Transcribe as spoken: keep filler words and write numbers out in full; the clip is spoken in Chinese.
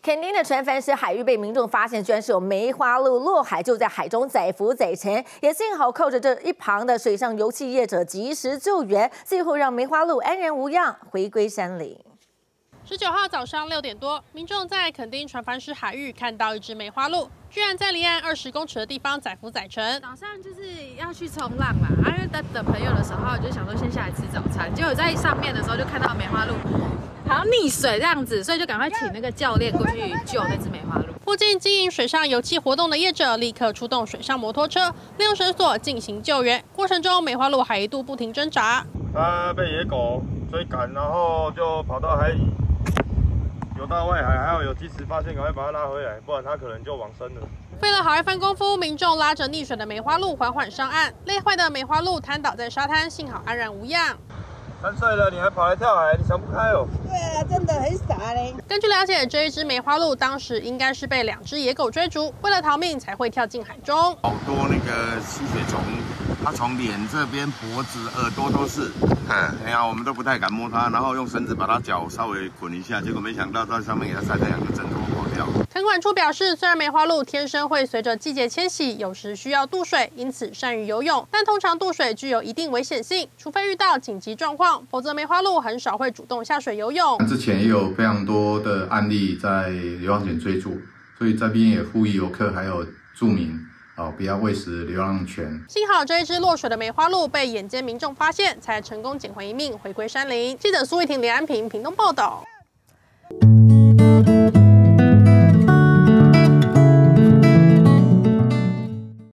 垦丁的船帆石海域被民众发现，居然是有梅花鹿落海，就在海中载浮载沉，也幸好靠着这一旁的水上油气业者及时救援，最后让梅花鹿安然无恙回归山林。 十九号早上六点多，民众在垦丁船帆石海域看到一只梅花鹿，居然在离岸二十公尺的地方载浮载沉。 早上就是要去冲浪嘛，啊，因为在等朋友的时候，就想说先下来吃早餐，结果在上面的时候就看到梅花鹿。 好像溺水这样子，所以就赶快请那个教练过去救那只梅花鹿。 附近经营水上油气活动的业者立刻出动水上摩托车，利用绳索进行救援。过程中，梅花鹿还一度不停挣扎。 它被野狗追赶，然后就跑到海里，游到外海，还好有及时发现，赶快把它拉回来，不然它可能就往生了。 费了好一番功夫，民众拉着溺水的梅花鹿缓缓上岸。累坏的梅花鹿瘫倒在沙滩，幸好安然无恙。 三岁了，你还跑来跳海，你想不开哦？ 对啊，真的很傻嘞。 根据了解，这一只梅花鹿当时应该是被两只野狗追逐，为了逃命才会跳进海中。 好多那个吸血虫，它从脸这边、脖子、耳朵都是。嗯，哎呀，我们都不太敢摸它，然后用绳子把它脚稍微捆一下，结果没想到在上面给它晒太阳，就挣脱破掉。 垦管处表示，虽然梅花鹿天生会随着季节迁徙，有时需要渡水，因此善于游泳，但通常渡水具有一定危险性，除非遇到紧急状况。 否则，梅花鹿很少会主动下水游泳。 之前也有非常多的案例在流浪犬追逐，所以这边也呼吁游客还有住民哦，不要喂食流浪犬。 幸好这一只落水的梅花鹿被眼尖民众发现，才成功捡回一命，回归山林。记者苏慧婷、连安平屏东报道。